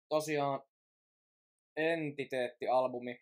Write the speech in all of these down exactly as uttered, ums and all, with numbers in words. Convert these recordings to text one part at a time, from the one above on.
tosiaan Entiteetti-albumi.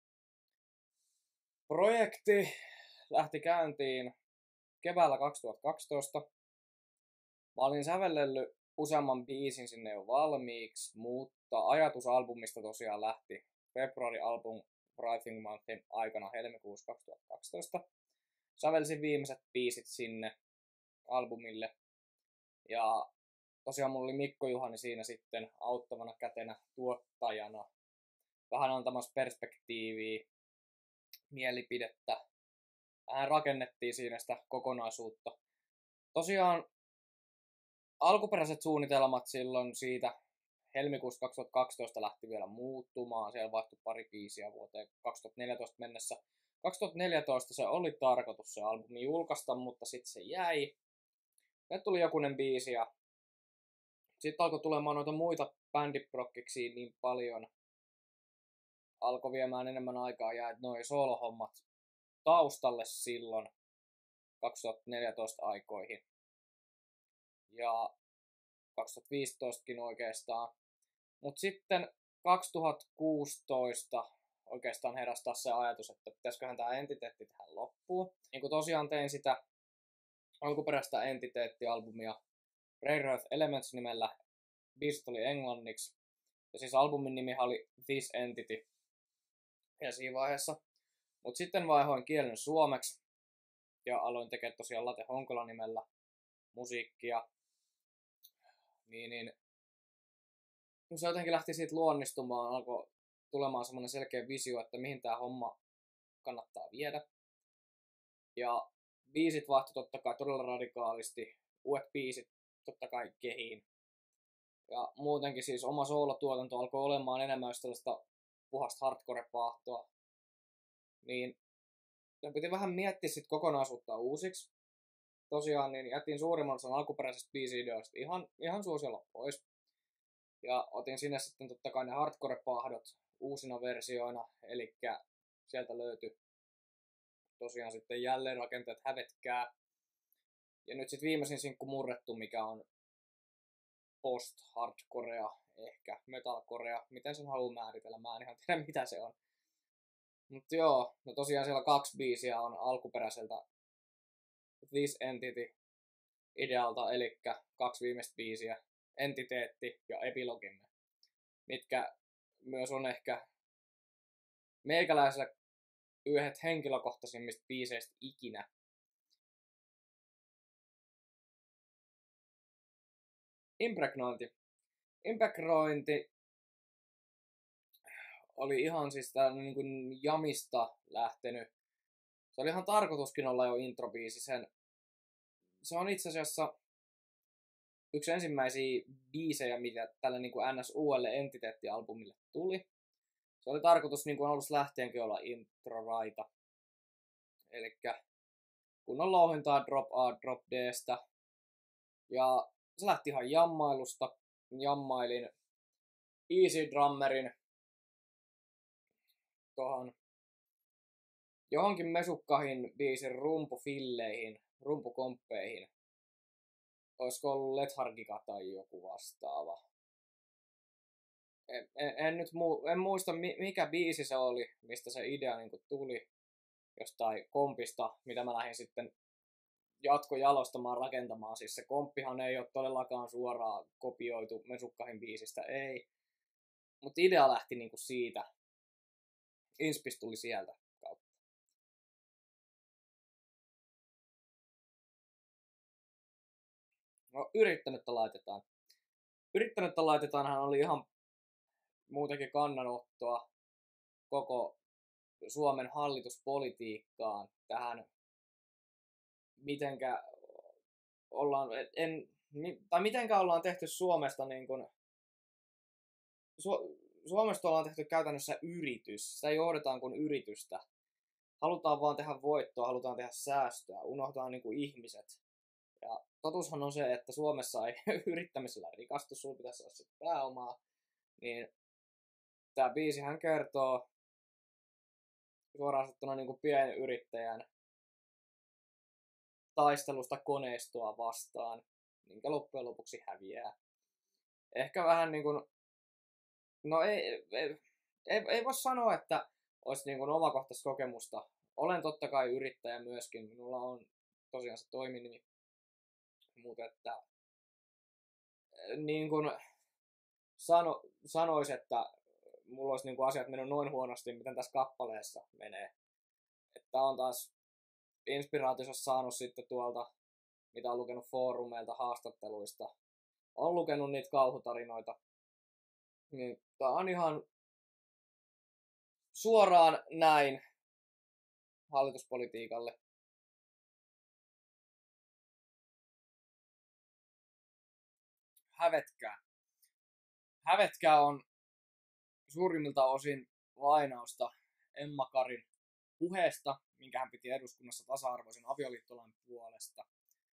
Projekti lähti käyntiin keväällä kaksituhattakaksitoista. Mä olin sävellellyt useamman biisin sinne jo valmiiksi, mutta ajatus albumista tosiaan lähti February Album Writing Monthin aikana helmikuussa kaksituhattakaksitoista. Sävelsin viimeiset biisit sinne albumille. Ja tosiaan mulla oli Mikko Juhani siinä sitten auttavana kätenä tuottajana. Vähän antamassa perspektiiviä, mielipidettä. Vähän rakennettiin siinä sitä kokonaisuutta. Tosiaan alkuperäiset suunnitelmat silloin siitä helmikuussa kaksituhattakaksitoista lähti vielä muuttumaan. Siellä vaihtui pari biisiä vuoteen kaksituhattaneljätoista mennessä. kaksituhattaneljätoista se oli tarkoitus se albumi julkaista, mutta sitten se jäi. Ja tuli jokunen biisi ja sitten alkoi tulemaan noita muita bändiprokkiksia niin paljon. Alkoi viemään enemmän aikaa ja noin soolohommat taustalle silloin kaksituhattaneljätoista aikoihin. Ja kaksituhattaviisitoistakin oikeastaan. Mutta sitten kaksituhattakuusitoista oikeastaan heräsi taas se ajatus, että pitäisiköhän tämä Entiteetti tähän loppuun. Niin kuin tosiaan tein sitä alkuperäistä Entiteetti-albumia Rare Earth Elements nimellä. Biisit oli englanniksi. Ja siis albumin nimi oli This Entity. Ja siinä vaiheessa. Mutta sitten vaihoin kielen suomeksi. Ja aloin tekemään tosiaan Late Honkola nimellä musiikkia. Niin, niin. Se jotenkin lähti siitä luonnistumaan. Alkoi tulemaan semmoinen selkeä visio, että mihin tää homma kannattaa viedä. Ja biisit vaihtui totta kai todella radikaalisti. Uudet biisit totta kai kehiin. Ja muutenkin siis oma soolotuotanto alkoi olemaan enemmän tällaista puhasta hardcore-paahtoa. Niin piti vähän miettiä sit kokonaisuutta uusiksi. Tosiaan niin jätin suurimman osan alkuperäisestä biisi-ideoista ihan, ihan suosiolla pois. Ja otin sinne sitten totta kai ne hardcore-pahdot uusina versioina. Eli sieltä löytyi tosiaan sitten jälleen rakenteet Hävetkää. Ja nyt sitten viimeisin sinkku Murrettu, mikä on post-hardcorea, ehkä metalcorea, miten sen haluaa määritellä, mä en ihan tiedä mitä se on. Mutta joo, no tosiaan siellä kaksi biisiä on alkuperäiseltä This Entity idealta, eli kaksi viimeistä biisiä, Entiteetti ja Epilogimme, mitkä myös on ehkä meikäläisellä yhdet henkilökohtaisimmista biiseistä ikinä. Impregnointi. Impregnointi oli ihan siis tällainen niin kuin jamista lähtenyt. Se oli ihan tarkoituskin olla jo introbiisi. Sen, se on itse asiassa yksi ensimmäisiä biisejä, mitä tälle niin kuin N S U:lle Entiteetti-albumille tuli. Se oli tarkoitus niin kuin alusta lähtienkin olla intro-raita. Elikkä kunnon louhintaa Drop A, Drop D:stä. Ja se lähti ihan jammailusta. Jammailin Easy Drummerin tohon johonkin mesukkahin biisin rumpufilleihin, rumpukomppeihin. Olisiko ollut Lethargica tai joku vastaava. En, en, en nyt mu- en muista mikä biisi se oli, mistä se idea niin kuin tuli jostain kompista, mitä mä lähdin sitten jatkojalostamaan, rakentamaan. Siis se komppihan ei ole todellakaan suoraan kopioitu mesukkahin biisistä, ei. Mutta idea lähti niinku siitä. Inspis tuli sieltä kautta. No, yrittänyttä laitetaan. Yrittänyttä laitetaanhan oli ihan muutenkin kannanottoa koko Suomen hallituspolitiikkaan tähän, mitenkä ollaan, en, tai mitenkä ollaan tehty Suomesta niin kuin, Su, Suomesta ollaan tehty käytännössä yritys. Sitä johdetaan kuin yritystä. Halutaan vaan tehdä voittoa, halutaan tehdä säästöä, unohtaa niin kuin ihmiset. Ja totuushan on se, että Suomessa ei yrittämisellä rikastu, sulla pitäisi olla sit pääomaa. Niin tää biisihän kertoo suoraan sanottuna niin kuin pienyrittäjän taistelusta koneistoa vastaan, minkä loppujen lopuksi häviää. Ehkä vähän niin kuin No ei, ei, ei, ei voi sanoa, että olisi niin kuin omakohtaista kokemusta. Olen totta kai yrittäjä myöskin. Minulla on tosiaan se toiminimi. Mutta että niin kuin sano, sanois, että mulla olisi niin kuin asiat mennyt noin huonosti, miten tässä kappaleessa menee. Että on taas inspiraationsa saanut sitten tuolta, mitä on lukenut foorumeilta, haastatteluista. On lukenut niitä kauhutarinoita. Niin tää on ihan suoraan näin hallituspolitiikalle. Hävetkää. Hävetkää on suurimmilta osin lainausta Emma Karin puheesta, minkä hän piti eduskunnassa tasa-arvoisen avioliittolain puolesta.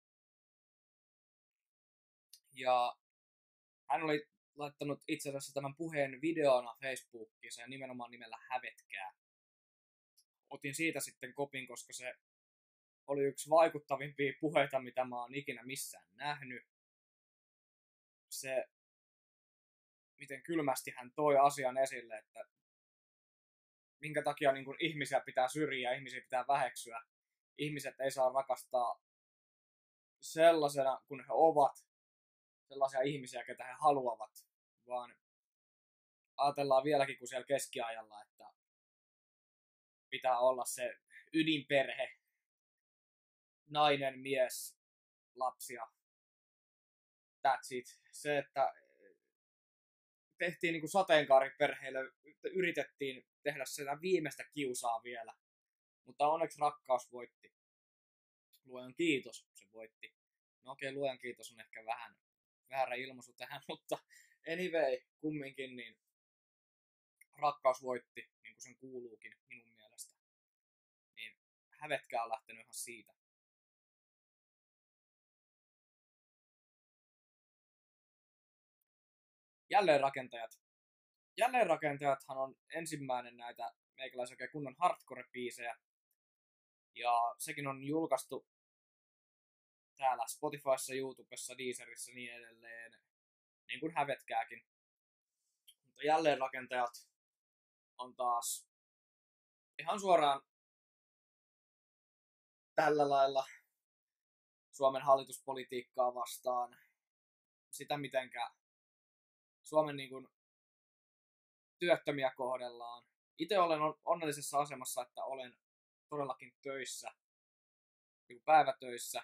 Ja hän oli laittanut itse asiassa tämän puheen videona Facebookiin ja nimenomaan nimellä Hävetkää. Otin siitä sitten kopin, koska se oli yksi vaikuttavimpia puheita, mitä mä oon ikinä missään nähnyt. Se, miten kylmästi hän toi asian esille, että minkä takia niin kun ihmisiä pitää syrjiä, ihmisiä pitää väheksyä. Ihmiset ei saa rakastaa sellaisena, kun he ovat, sellaisia ihmisiä, ketä he haluavat, vaan ajatellaan vieläkin kuin siellä keskiajalla, että pitää olla se ydinperhe, nainen, mies, lapsia, that's it. Se, että tehtiin niin kuin sateenkaariperheille, yritettiin tehdä sitä viimeistä kiusaa vielä, mutta onneksi rakkaus voitti. Luojan kiitos, se voitti. No okei, okay, luojan kiitos on ehkä vähän väärä ilmaisu tähän, mutta anyway, kumminkin niin rakkaus voitti, niin kuin sen kuuluukin minun mielestä. Niin Hävetkää on lähtenyt ihan siitä. Jälleenrakentajat. Jälleenrakentajathan on ensimmäinen näitä meikäläisiä oikein kunnon hardcore-biisejä. Ja sekin on julkaistu täällä Spotifyssa, YouTubessa, Deezerissä ja niin edelleen. Niin kuin Hävetkääkin. Mutta Jälleenrakentajat on taas ihan suoraan tällä lailla Suomen hallituspolitiikkaa vastaan. Sitä mitenkä Suomen niin kuin työttömiä kohdellaan. Itse olen onnellisessa asemassa, että olen todellakin töissä, niin päivätöissä.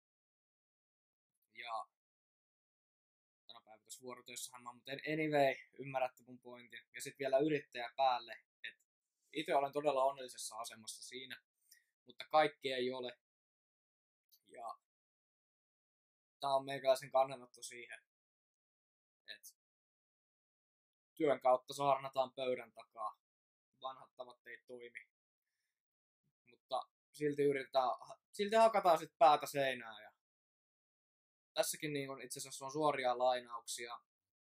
Ja tänä päivätöissä vuorotöissähän mä, mutta anyway, ymmärrätte mun pointin. Ja sitten vielä yrittäjä päälle. Et itse olen todella onnellisessa asemassa siinä, mutta kaikki ei ole. Ja tää on meikäläisen kannanotto siihen, että työn kautta saarnataan pöydän takaa. Vanhat tavat ei toimi. Mutta silti yritetään, silti hakataan sit päätä seinään. Ja tässäkin niin kun itse asiassa on suoria lainauksia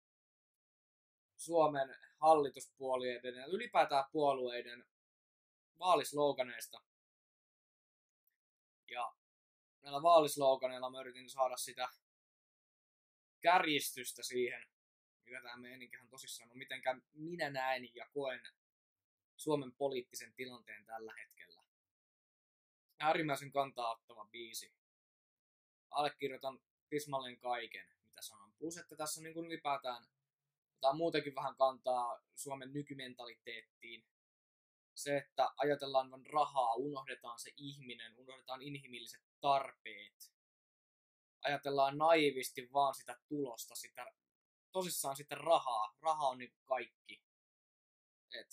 Suomen hallituspuolueiden ja ylipäätään puolueiden vaalisloganeista. Ja näillä vaalisloganeilla mä yritin saada sitä kärjistystä siihen, mikä tämä meininkihän tosissaan on, mitenkä minä näen ja koen Suomen poliittisen tilanteen tällä hetkellä. Äärimmäisen kantaa ottava biisi. Allekirjoitan tismalleen kaiken, mitä sanon. Plus, että tässä niin kuin ylipäätään otetaan muutenkin vähän kantaa Suomen nykymentaliteettiin. Se, että ajatellaan vain rahaa, unohdetaan se ihminen, unohdetaan inhimilliset tarpeet. Ajatellaan naivisti vaan sitä tulosta, sitä, tosissaan sitä rahaa. Raha on niin kaikki. Et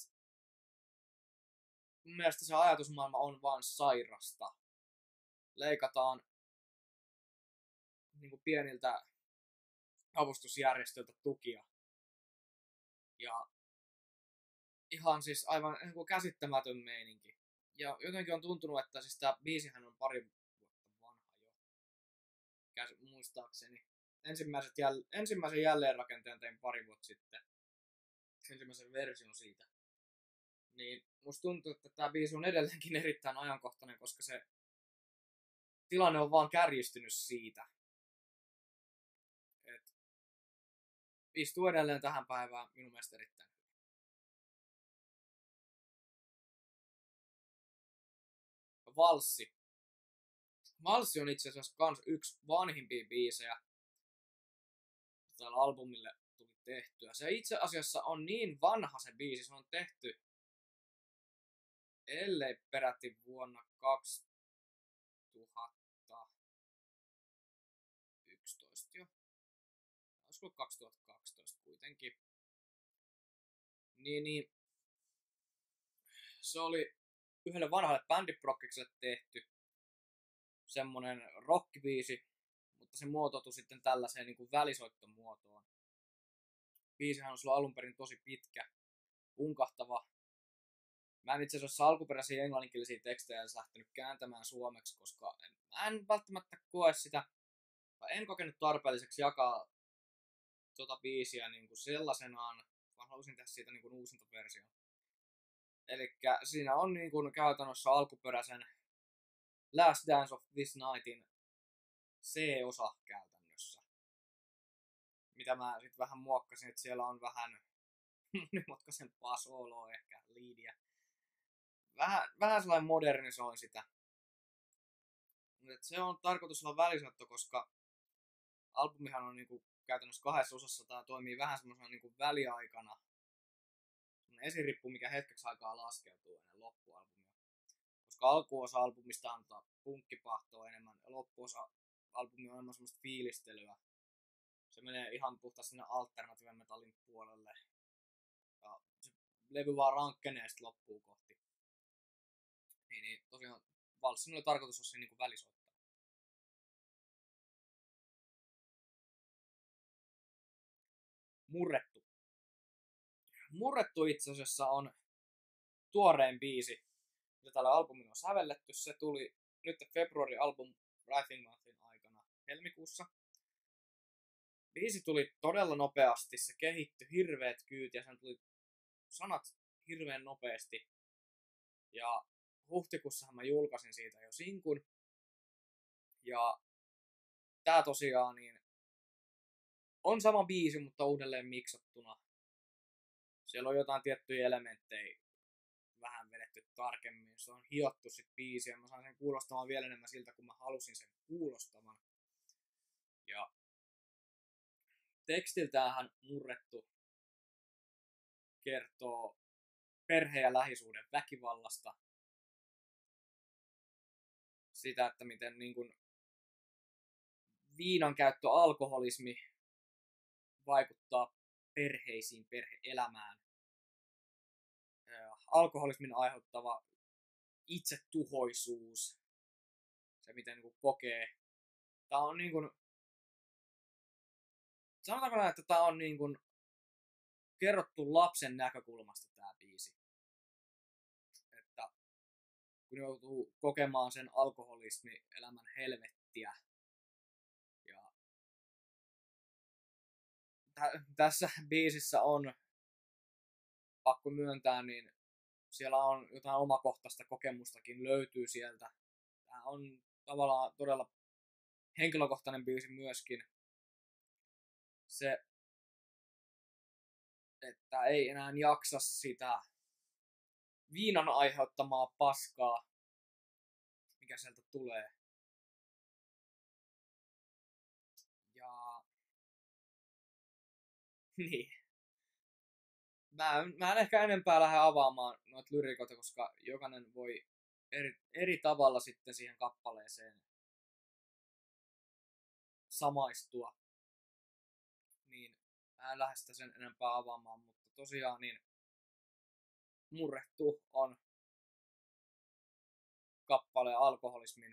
mun mielestä se ajatusmaailma on vaan sairasta. Leikataan niin kuin pieniltä avustusjärjestöiltä tukia. Ja ihan siis aivan niin kuin käsittämätön meininki. Ja jotenkin on tuntunut, että siis tää biisihän on pari vuotta vanha jo. Käs, muistaakseni. Ensimmäiset jäl, ensimmäisen jälleenrakenteen tein pari vuotta sitten. Ensimmäisen version siitä. Niin musta tuntuu, että tää biisi on edelleenkin erittäin ajankohtainen, koska se tilanne on vaan kärjistynyt siitä. Et istuu edelleen tähän päivään minun mielestä erittäin hyvin. Valssi. Valssi on itse asiassa kans yksi vanhimpia biisejä tällä albumille tuli tehtyä. Se itse asiassa on niin vanha se biisi, se on tehty ellei peräti vuonna kaksituhattayksitoista jo. Olisiko kaksituhattakaksitoista kuitenkin. Niin, niin. Se oli yhdelle vanhalle bändiprokkikselle tehty semmonen rockbiisi, mutta se muotoutui sitten tällaiseen niin kuin välisoittomuotoon. Biisihän on sulla alun perin tosi pitkä, punkahtava. Mä en itse asiassa alkuperäisiä englanninkielisiä tekstejä edes lähtenyt kääntämään suomeksi, koska en, mä en välttämättä koe sitä, tai en kokenut tarpeelliseksi jakaa tota biisiä niin kuin sellaisenaan, vaan halusin tehdä siitä niin kuin uusintaversio. Elikkä siinä on niin kuin käytännössä alkuperäisen Last Dance of This Nightin C-osa käytännössä. Mitä mä sit vähän muokkasin, että siellä on vähän monimutkaisempaa sooloa ehkä, liidiä. Vähän, vähän sellainen modernisoin sitä. Mutta se on tarkoitus olla välisoitto, koska albumihan on niinku käytännössä kahdessa osassa. Tää toimii vähän semmoisena niinku väliaikana. Semmoinen esirippu, mikä hetkeksi aikaa laskeutuu ennen loppualbumia. Koska alkuosa albumista on tota punkkipahtoa enemmän, ja loppuosa albumi on enemmän semmoista fiilistelyä. Se menee ihan puhtaasti sinne alternatiiven metallin puolelle. Ja se levy vaan rankkenee sit loppuun kohti. Niin, niin tosiaan Valssin oli tarkoitus olla siinä niinku välisoittaa. Murrettu. Murrettu itse asiassa on tuorein biisi, mitä tällä albumilla on sävelletty. Se tuli nyt February Album Writing Monthin aikana helmikuussa. Biisi tuli todella nopeasti, se kehittyi hirveet kyytiä, sen tuli sanat hirveän nopeasti. Ja huhtikuussahan mä julkaisin siitä jo sinkun. Ja tää tosiaan niin on sama biisi, mutta uudelleen miksattuna. Siellä on jotain tiettyjä elementtejä vähän vedetty tarkemmin. Se on hiottu sit biisiä. Mä sain sen kuulostamaan vielä enemmän siltä, kun mä halusin sen kuulostavan. Ja tekstiltäänhän Murrettu kertoo perhe- ja lähisuuden väkivallasta. Sitä, että miten niin kun viinan käyttö, alkoholismi vaikuttaa perheisiin, perhe-elämään. Alkoholismin aiheuttava itsetuhoisuus, se miten niin kun kokee. Tää on niin kun, sanotaanko näin, että tää on niin kun kerrottu lapsen näkökulmasta tää biisi. Että kun joutuu kokemaan sen alkoholismi-elämän helvettiä. Ja tä- tässä biisissä on, pakko myöntää, niin siellä on jotain omakohtaista kokemustakin löytyy sieltä. Tää on tavallaan todella henkilökohtainen biisi myöskin. Se, että ei enää jaksa sitä viinan aiheuttamaa paskaa, mikä sieltä tulee. Ja niin. Mä, mä en ehkä enempää lähde avaamaan noita lyrikoita, koska jokainen voi eri, eri tavalla sitten siihen kappaleeseen samaistua. Niin mä en lähde sitä sen enempää avaamaan, mutta tosiaan niin Murrettu on kappale alkoholismin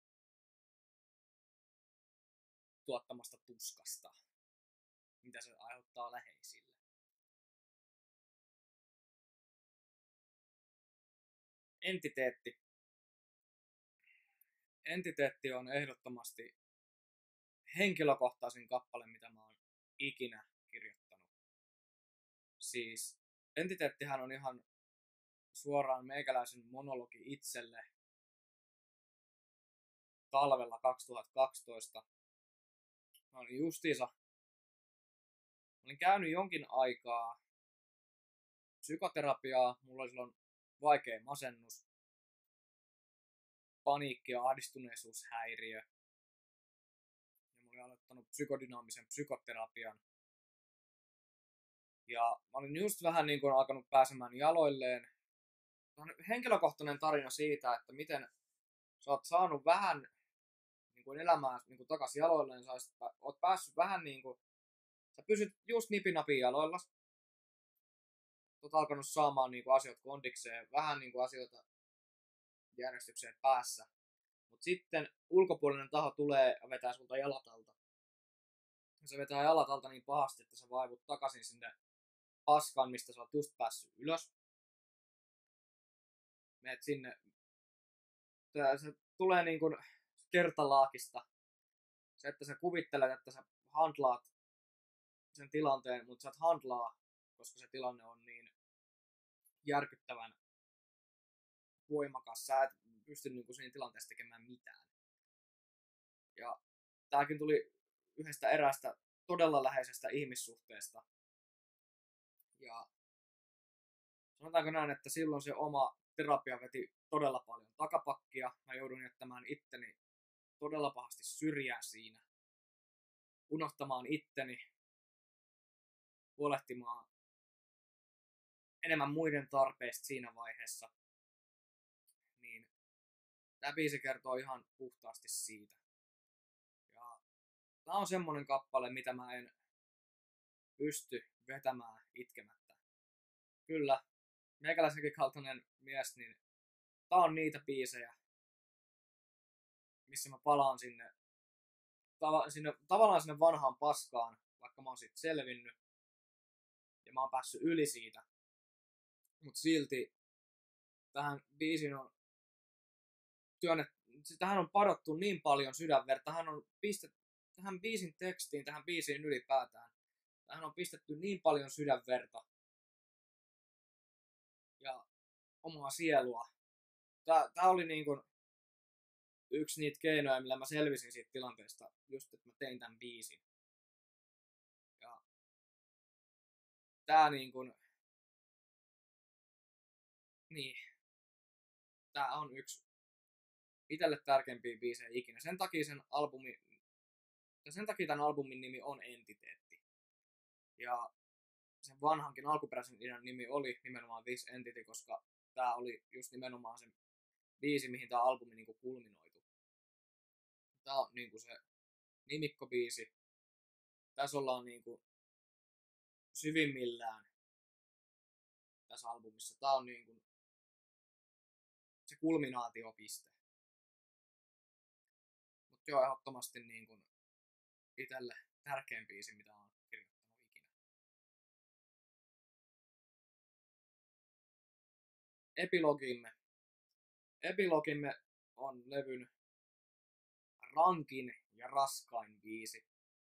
tuottamasta tuskasta, mitä se aiheuttaa läheisille. Entiteetti. Entiteetti on ehdottomasti henkilökohtaisin kappale, mitä mä oon ikinä kirjoittanut. Siis Entiteettihän on ihan suoraan meikäläisen monologi itselle talvella kaksituhattakaksitoista. Mä olin justiinsa, mä olin käynyt jonkin aikaa psykoterapiaa, mulla oli silloin vaikea masennus. paniikki- ja ahdistuneisuushäiriö. Ja mä olin aloittanut psykodynaamisen psykoterapian. Ja mä olin just vähän niin kuin alkanut pääsemään jaloilleen. Tämä on henkilökohtainen tarina siitä, että miten sä oot saanut vähän niin kuin elämää niin kuin takaisin jaloilleen. Sä oot päässyt vähän niin kuin, sä pysyt just nipinapin jaloilla. Oot alkanut saamaan niin kuin asioita kondikseen, vähän niin kuin asioita järjestykseen päässä. Mutta sitten ulkopuolinen taho tulee ja vetää sulta jalat alta. Ja se vetää jalat alta niin pahasti, että sä vaivut takaisin sinne paskaan, mistä sä oot just päässyt ylös. Meet sinne. Se tulee niin kuin kertalaakista. Se, että sä kuvittelet, että sä handlaat sen tilanteen, mutta sä et handlaa, koska se tilanne on niin järkyttävän voimakas. Sä et pysty niin kuin siinä tilanteessa tekemään mitään. Ja tääkin tuli yhdestä erästä todella läheisestä ihmissuhteesta. Ja sanotaanko näin, että silloin se oma terapia veti todella paljon takapakkia. Mä joudun jättämään itteni todella pahasti syrjään siinä. Unohtamaan itteni. Huolehtimaan enemmän muiden tarpeista siinä vaiheessa. Niin tää biisi kertoo ihan puhtaasti siitä. Ja tää on semmonen kappale, mitä mä en pysty vetämään itkemättä. Kyllä, meikäläisenkin kaltainen mies, niin tää on niitä biisejä, missä mä palaan sinne, tava, sinne tavallaan sinne vanhaan paskaan, vaikka mä oon siitä selvinnyt ja mä oon päässyt yli siitä. Mut silti tähän biisiin on työnnet, tähän on padottu niin paljon sydänverta, tähän on pistetty, tähän biisin tekstiin, tähän biisiin ylipäätään, tähän on pistetty niin paljon sydänverta ja omaa sielua. Tää, tää oli niin kuin yksi niitä keinoja, millä mä selvisin siitä tilanteesta, just että mä tein tämän biisin. Ja tää niin kuin, niin, tää on yksi itelle tärkeimpiä biisejä ikinä. Sen takia sen albumi, ja sen takia tämän albumin nimi on Entiteetti. Ja sen vanhankin alkuperäisen idean nimi oli nimenomaan This Entity, koska tää oli just nimenomaan se biisi, mihin tää albumi niinku kulminoitu. Tää on niinku se nimikkobiisi. Tässä ollaan niinku syvimmillään tässä albumissa. Tää on niinku se kulminaatiopiste. Mut joo, ehdottomasti niinku itelle tärkein biisi, mitä on kirjoittanut ikinä. Epilogimme. Epilogimme on levyn rankin ja raskain biisi.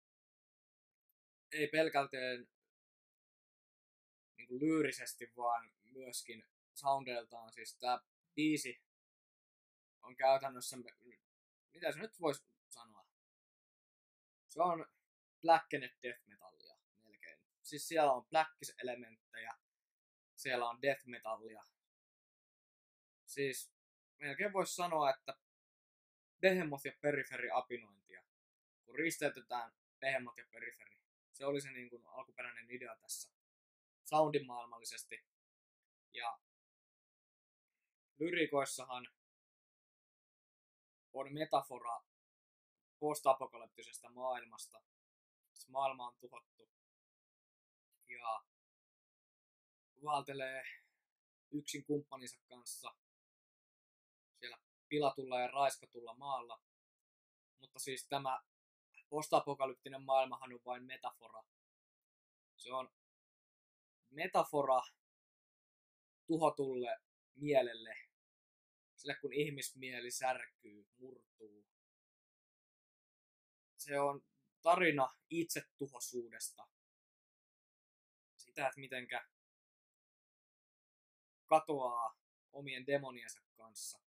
Ei pelkälteen niin kuin lyyrisesti, vaan myöskin soundeiltaan. Siis tää biisi on käytännössä, mitä se nyt voisi sanoa? Se on blackened death metallia melkein. Siis siellä on blackis-elementtejä, siellä on death metallia. Siis melkein voisi sanoa, että Behemoth ja Periphery apinointia. Kun risteytetään Behemoth ja Periphery. Se oli se niin kuin alkuperäinen idea tässä soundimaailmallisesti. Ja lyrikoissahan on metafora postapokalyptisesta maailmasta. Se maailma on tuhottu. Ja vaeltelee yksin kumppaninsa kanssa siellä pilatulla ja raiskatulla maalla. Mutta siis tämä postapokalyptinen maailmahan on vain metafora. Se on metafora tuhotulle mielelle. Sille kun ihmismieli särkyy, murtuu. Se on tarina itsetuhoisuudesta. Sitä, että mitenkä katoaa omien demoniensa kanssa.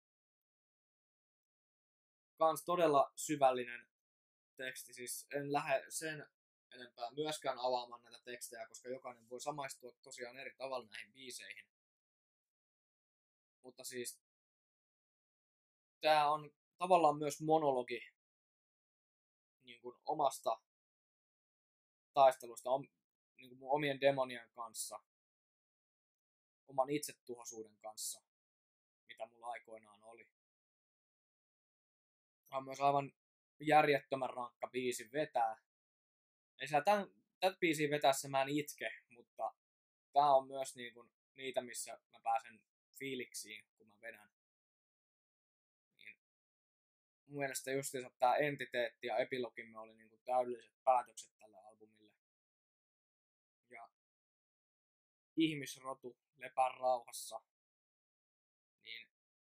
Kans todella syvällinen teksti. Siis en lähde sen enempää myöskään avaamaan näitä tekstejä, koska jokainen voi samaistua tosiaan eri tavalla näihin biiseihin. Mutta siis tää on tavallaan myös monologi niin kuin omasta taistelusta om, niin kuin mun omien demonien kanssa, oman itsetuhoisuuden kanssa, mitä mulla aikoinaan oli. Tämä on myös aivan järjettömän rankka biisi vetää. Ei sillä tämän, tätä biisiä vetäessä mä en itke, mutta tää on myös niin kuin niitä, missä mä pääsen fiiliksiin, kun mä vedän. Niin mun mielestä justiinsa tää Entiteetti ja Epilogimme oli niin kuin täydelliset päätökset tälle albumille. Ja Ihmisrotu, Lepää rauhassa, niin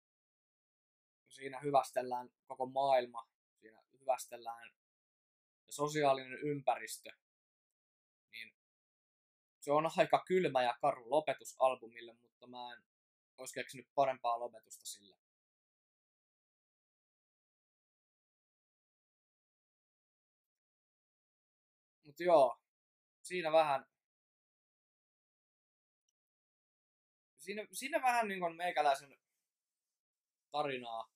siinä hyvästellään koko maailma, siinä hyvästellään sosiaalinen ympäristö, niin se on aika kylmä ja karu lopetus albumille, mutta mä en olisi keksinyt parempaa lopetusta sille. Mut joo, siinä vähän siinä, siinä vähän niin kuin meikäläisen tarinaa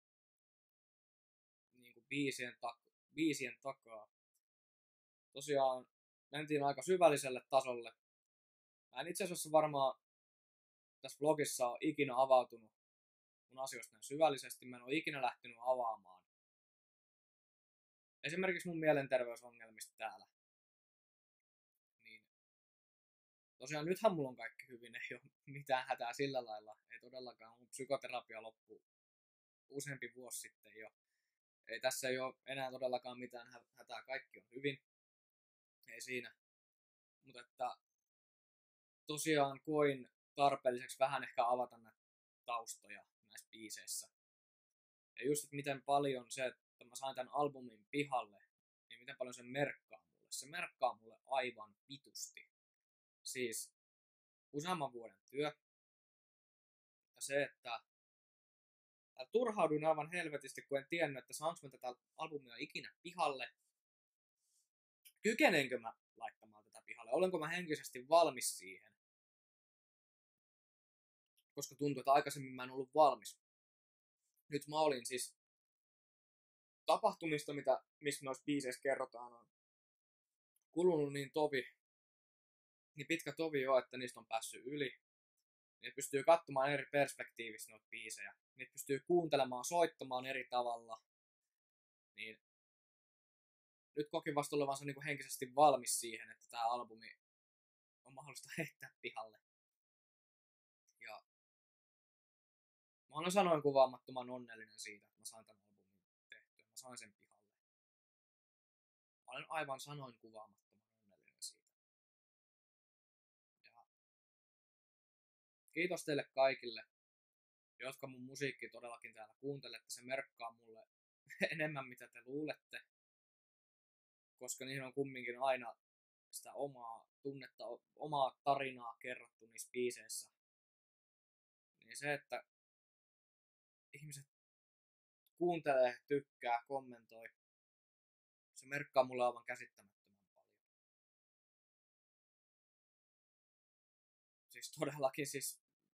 niin kuin biisien, tak- biisien takaa. Tosiaan mentiin aika syvälliselle tasolle. Mä en itse asiassa varmaan tässä vlogissa ole ikinä avautunut mun asioista näin syvällisesti. Mä en ole ikinä lähtenyt avaamaan esimerkiksi mun mielenterveysongelmista täällä. Niin tosiaan nythän mulla on kaikki hyvin, ei ole mitään hätää sillä lailla. Ei todellakaan, mun psykoterapia loppuu useampi vuosi sitten jo. Ei tässä ei ole enää todellakaan mitään hätää, kaikki on hyvin. Ei siinä. Mutta että tosiaan koin tarpeelliseksi vähän ehkä avata näitä taustoja näissä biiseissä. Ja just, että miten paljon se, että mä sain tämän albumin pihalle, niin miten paljon se merkkaa mulle. Se merkkaa mulle aivan vitusti. Siis useamman vuoden työ. Ja se, että turhauduin aivan helvetisti, kun en tiennyt, että saanko mä tätä albumia ikinä pihalle. Kykenenkö mä laittamaan tätä pihalle? Olenko mä henkisesti valmis siihen? Koska tuntuu, että aikaisemmin mä en ollut valmis. Nyt mä olin siis tapahtumista, mitä, missä noissa biiseissä kerrotaan, on kulunut niin tovi, niin pitkä tovi jo, että niistä on päässyt yli. Niitä pystyy katsomaan eri perspektiivistä noita biisejä. Niitä pystyy kuuntelemaan, soittamaan eri tavalla. Niin nyt kokin vasta olevansa niin kuin henkisesti valmis siihen, että tämä albumi on mahdollista heittää pihalle. Ja mä olen sanoin kuvaamattoman onnellinen siitä, että mä sain tämän albumin tehtyä. Mä sain sen pihalle. Mä olen aivan sanoin kuvaamattoman onnellinen siitä. Ja kiitos teille kaikille, jotka mun musiikki todellakin täällä kuuntelette. Se merkkaa mulle enemmän, mitä te luulette. Koska niihin on kumminkin aina sitä omaa tunnetta, omaa tarinaa kerrottu niissä biiseissä. Niin se, että ihmiset kuuntelee, tykkää, kommentoi, se merkkaa mulle aivan käsittämättömän paljon. Siis todellakin siis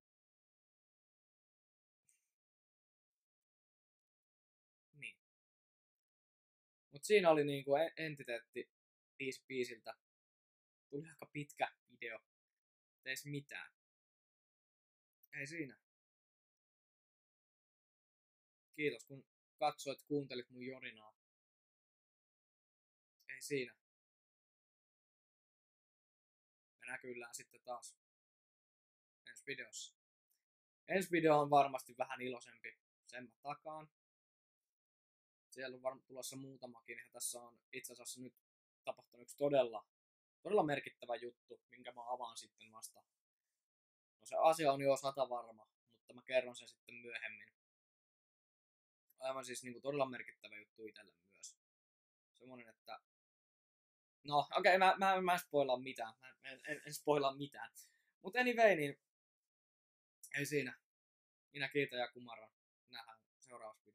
niin. Mut siinä oli niinku Entiteetti biisi biisiltä. Tuli aika pitkä video. Ei se mitään. Ei siinä. Kiitos kun katsoit, kuuntelit mun jorinaa. Ei siinä. Me näkyillään sitten taas ensi videossa. Ensi video on varmasti vähän iloisempi. Sen mä takaan. Siellä on varmaan tulossa muutamakin. Ja tässä on itse asiassa nyt tapahtunut yksi todella, todella merkittävä juttu, minkä mä avaan sitten vasta. No se asia on jo sata varma, mutta mä kerron sen sitten myöhemmin. Aivan siis niin kuin todella merkittävä juttu itselle myös. Semmonen, että no okei, okay, mä, mä, mä en spoilaa mitään. Mä en, en, en spoilaa mitään. Mut anyway, niin ei siinä. Minä kiitän ja kumarran. Nähdään seuraavassa